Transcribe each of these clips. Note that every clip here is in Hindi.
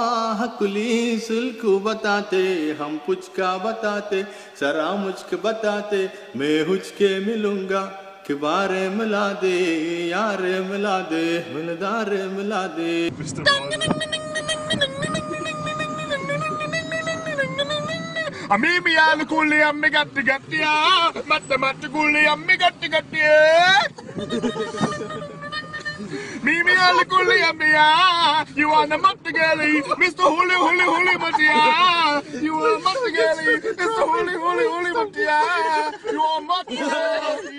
हकुली सुल्कु बताते, हम पुचका बताते, सरा मुझको बताते, मैं हुचके मिलूंगा कि बारे मिला दे, यारे मिला दे, मिलदारे मिला दे। Mimi alukuli ammi gatti gattiya, matte matte kuli ammi gatti gattiya. Mimi alukuli ammiya, you are the matte gali, Mr. Huli Huli Huli Mattiya. You are matte gali, Mr. Huli Huli Huli Mattiya. You are matte gali.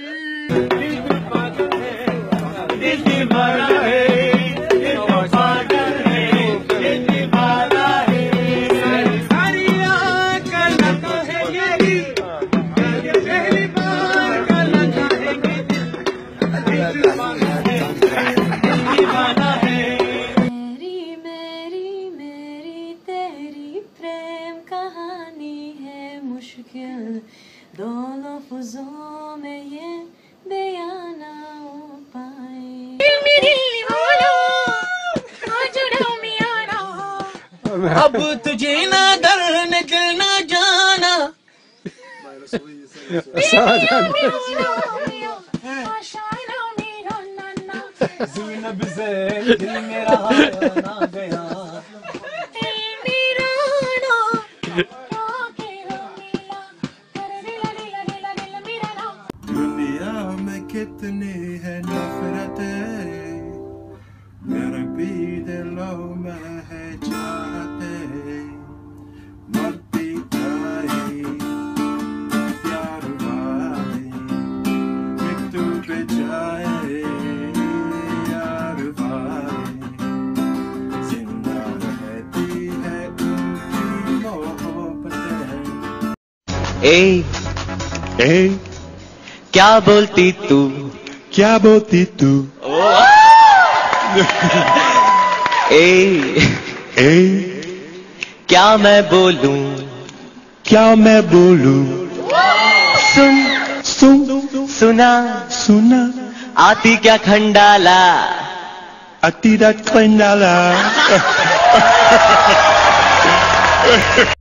This divana hai, this divana hai, this divana hai. Sariya kalna hai yeri, pehli baar kalna chahenge dil. This divana hai, this divana hai. मेरी मेरी मेरी तेरी प्रेम कहानी है मुश्किल, दो लफ्जों में ये बयान ना हो पाए। अब तुझे ना डर न दिल ना जाना, Zina bize dil mera na gaya. दुनिया में कितनी है नफरतें, मेरे भी दिलों में है चाहते। मरती जाए प्यार वाली, मृत्यु पे जाए यार वाली, जिंदा रहती है उनकी मोहब्बतें। ए क्या बोलती तू, क्या बोलती तू? ए क्या मैं बोलूं, क्या मैं बोलूं? सुन सुन सुना सुना आती क्या खंडाला, आती दा khandala.